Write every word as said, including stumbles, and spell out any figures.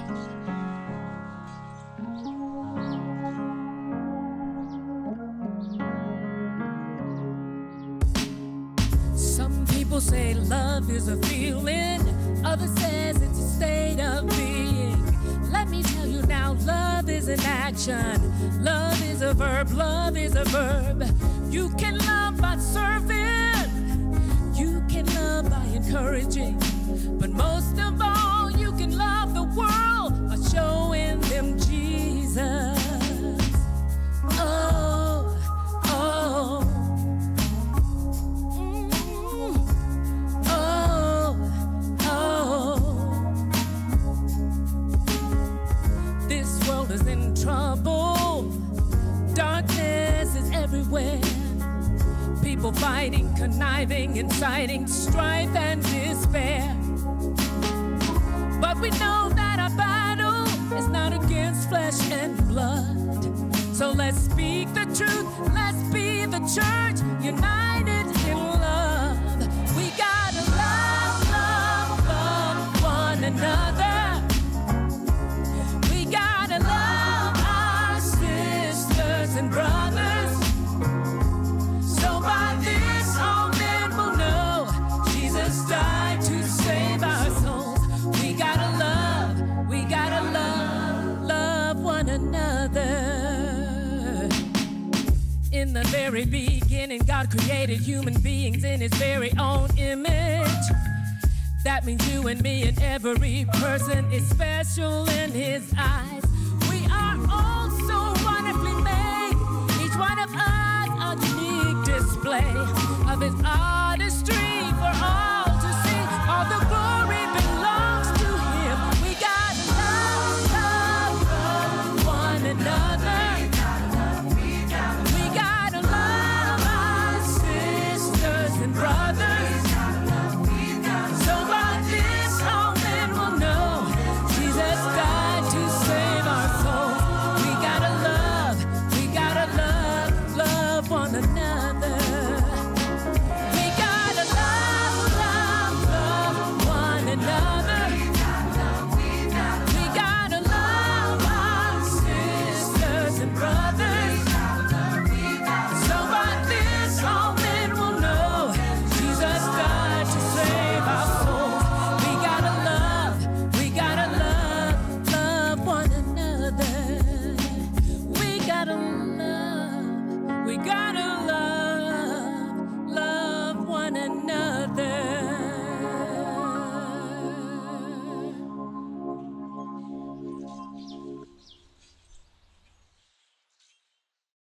Some people say love is a feeling, others says it's a state of being. Let me tell you now, love is an action. Love is a verb, love is a verb. You can love by serving, you can love by encouraging, but most of all, you can love the world by showing them Jesus. Oh, oh. Is in trouble, darkness is everywhere, people fighting, conniving, inciting strife and despair. But we know that our battle is not against flesh and blood, so let's speak the truth, let's be the church, united in love. We gotta love, love, love one another. Love our sisters and brothers, so by this all men will know Jesus died to save our souls. We gotta love, we gotta love, love one another. In the very beginning, God created human beings in His very own image. That means you and me and every person is special in His eyes. All so wonderfully made, each one of us a unique display of His art.